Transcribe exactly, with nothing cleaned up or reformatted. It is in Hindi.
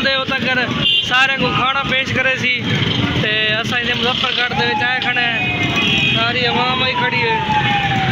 खुले हो तक सारे को खाना पेश करे सी ते असा मुजफ्फरगढ़ आए खड़े सारी अवाम ही खड़ी है।